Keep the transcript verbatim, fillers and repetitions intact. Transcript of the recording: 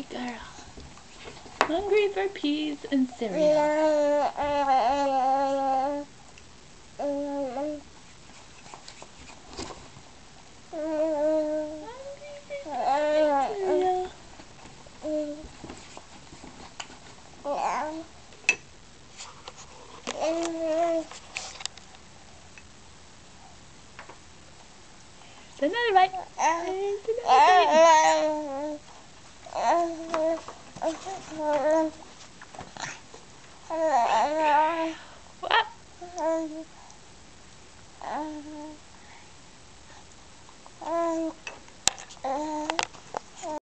Good girl. Hungry for peas and cereal. Another bite. Another bite. What?